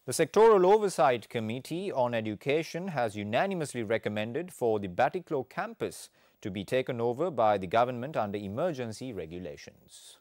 The Sectoral Oversight Committee on Education has unanimously recommended for the Batticaloa campus to be taken over by the government under emergency regulations.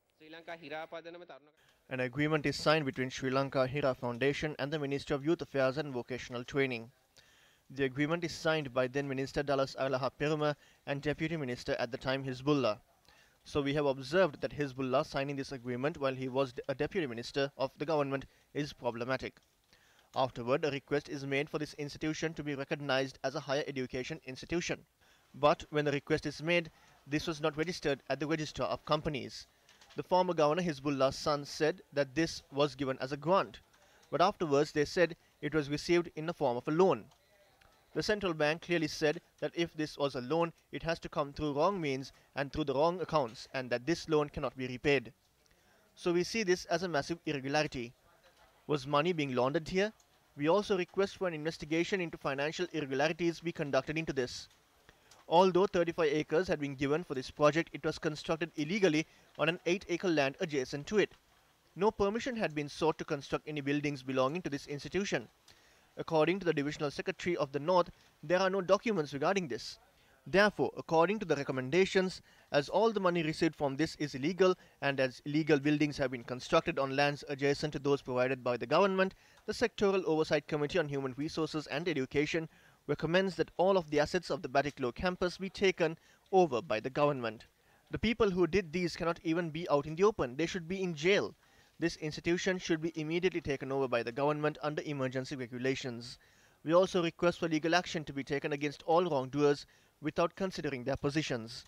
An agreement is signed between Sri Lanka Hira Foundation and the Ministry of Youth Affairs and Vocational Training. The agreement is signed by then Minister Dallas Arlaha Peruma and Deputy Minister at the time Hizbullah. So we have observed that Hizbullah signing this agreement while he was a Deputy Minister of the government is problematic. Afterward, a request is made for this institution to be recognized as a higher education institution. But when the request is made, this was not registered at the Registrar of Companies. The former governor Hizbullah's son said that this was given as a grant, but afterwards they said it was received in the form of a loan. The central bank clearly said that if this was a loan, it has to come through wrong means and through the wrong accounts, and that this loan cannot be repaid. So we see this as a massive irregularity. Was money being laundered here? We also request for an investigation into financial irregularities be conducted into this. Although 35 acres had been given for this project, it was constructed illegally on an 8-acre land adjacent to it. No permission had been sought to construct any buildings belonging to this institution. According to the Divisional Secretary of the North, there are no documents regarding this. Therefore, according to the recommendations, as all the money received from this is illegal and as illegal buildings have been constructed on lands adjacent to those provided by the government, the Sectoral Oversight Committee on Human Resources and Education recommends that all of the assets of the Batticaloa campus be taken over by the government. The people who did these cannot even be out in the open. They should be in jail. This institution should be immediately taken over by the government under emergency regulations. We also request for legal action to be taken against all wrongdoers without considering their positions.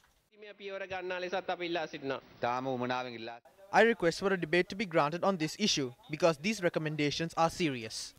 I request for a debate to be granted on this issue because these recommendations are serious.